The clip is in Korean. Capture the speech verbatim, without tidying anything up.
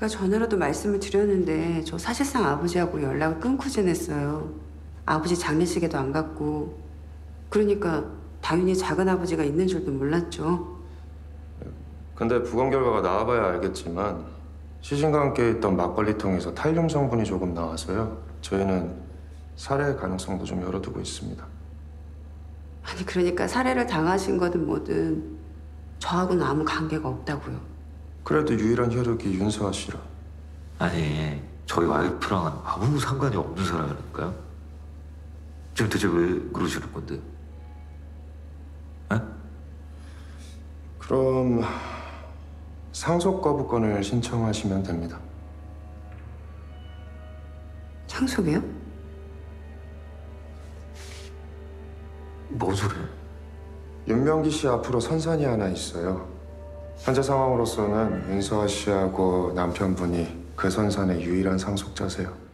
제가 전화로도 말씀을 드렸는데 저 사실상 아버지하고 연락을 끊고 지냈어요. 아버지 장례식에도 안 갔고. 그러니까 당연히 작은 아버지가 있는 줄도 몰랐죠. 근데 부검 결과가 나와봐야 알겠지만 시신과 함께 있던 막걸리통에서 탈륨 성분이 조금 나와서요. 저희는 살해 가능성도 좀 열어두고 있습니다. 아니 그러니까 살해를 당하신 거든 뭐든 저하고는 아무 관계가 없다고요. 그래도 유일한 혈육이 윤서아 씨라. 아니, 저희 와이프랑은 아무 상관이 없는 사람이라니까요? 지금 대체 왜 그러시는 건데? 에? 그럼 상속 거부권을 신청하시면 됩니다. 상속이요? 뭔 소리야? 윤명기 씨 앞으로 선산이 하나 있어요. 현재 상황으로서는 윤서아 씨하고 남편분이 그 선산의 유일한 상속자세요.